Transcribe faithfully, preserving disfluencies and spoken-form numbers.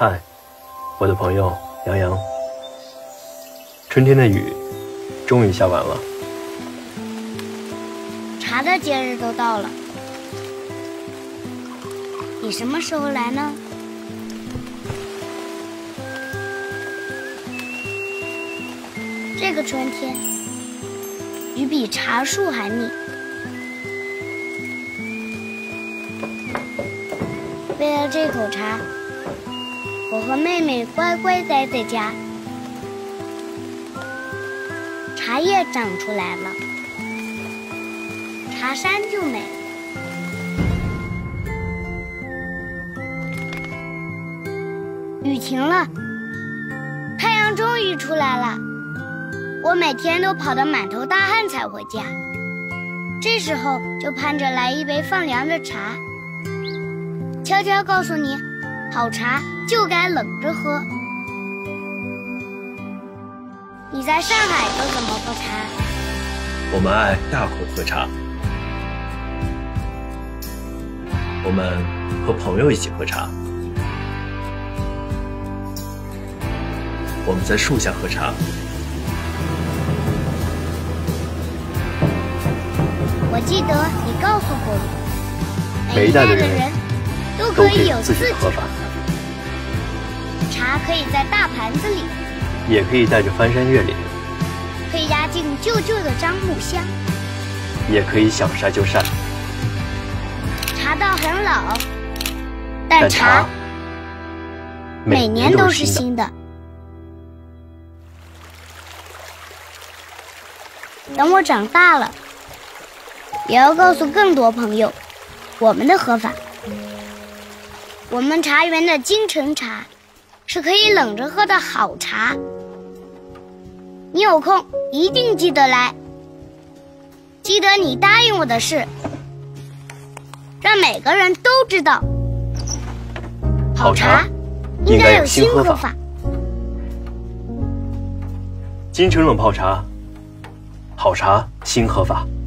嗨，我的朋友杨洋。春天的雨终于下完了， 茶的节日都到了，你什么时候来呢？这个春天，雨比茶树还密。为了这口茶，我和妹妹乖乖待在家。茶叶长出来了，茶山就美。雨停了，太阳终于出来了。我每天都跑得满头大汗才回家，这时候就盼着来一杯放凉的茶。悄悄告诉你，好茶就该冷着喝。你在上海都怎么喝茶？ 我们爱大口喝茶，我们和朋友一起喝茶，我们在树下喝茶。 我记得你告诉过我， 每一代的人都可以有自己的喝法。 茶可以在大盘子里， 也可以带着翻山越岭， 可以压进旧旧的樟木箱， 也可以想晒就晒。 茶道很老，但茶每年都是新的。等我长大了，也要告诉更多朋友我们的喝法。我们茶园的京城茶是可以冷着喝的好茶，你有空一定记得来。记得你答应我的事，让每个人都知道，好茶应该有新喝法。 京城冷泡茶，好茶新喝法。